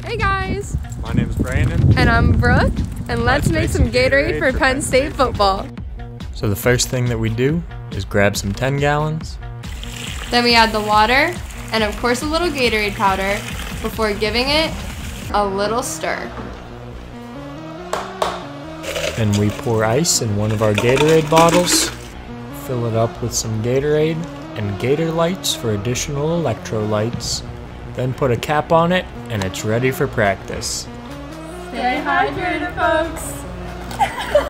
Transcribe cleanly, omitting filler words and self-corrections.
Hey guys! My name is Brandon. And I'm Brooke, and let's make some Gatorade for Penn State football. So the first thing that we do is grab some 10 gallons. Then we add the water, and of course a little Gatorade powder, before giving it a little stir. Then we pour ice in one of our Gatorade bottles, fill it up with some Gatorade, and Gator lights for additional electrolytes. Then put a cap on it, and it's ready for practice. Stay hydrated, folks!